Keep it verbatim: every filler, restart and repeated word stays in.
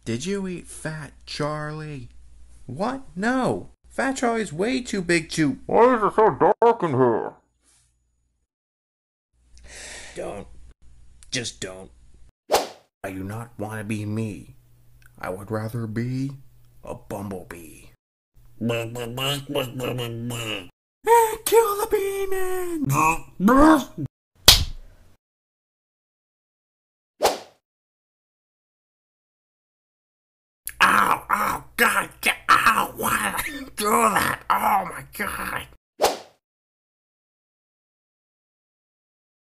Did you eat Fat Charlie? What? No. Fat Charlie's way too big to... Why is it so dark in here? Don't. Just don't. I do not want to be me. I would rather be a bumblebee. Ah, kill the bee man! Ow, ow, God, ow, why did I do that? Oh my God.